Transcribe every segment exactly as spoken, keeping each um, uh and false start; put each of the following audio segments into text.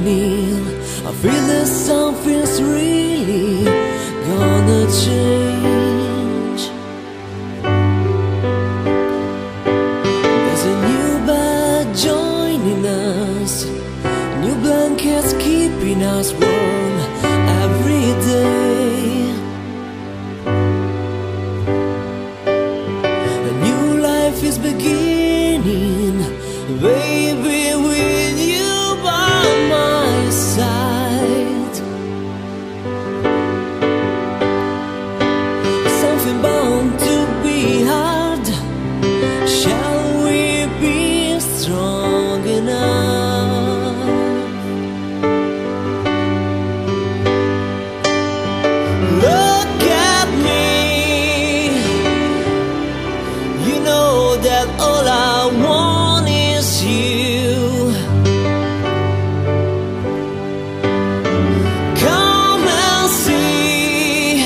beginning. I feel that something's really gonna change. There's a new bed joining us, new blankets keeping us warm every day. A new life is beginning, baby, with you by my side. Something bound to be hard. Shall we be strong enough? Look at me. You know that all I want is you. Come and see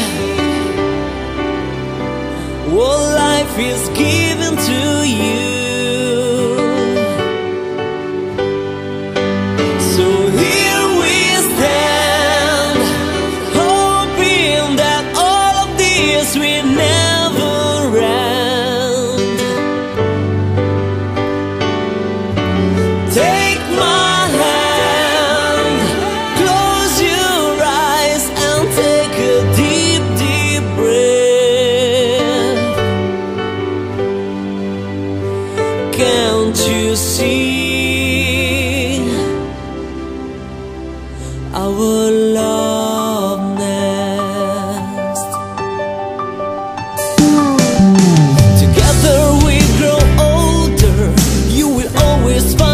what life is given to you. So here we stand, hoping that all of this will never end. Take my hand, close your eyes and take a deep, deep breath. Can't you see our love nest? Together we grow older, you will always find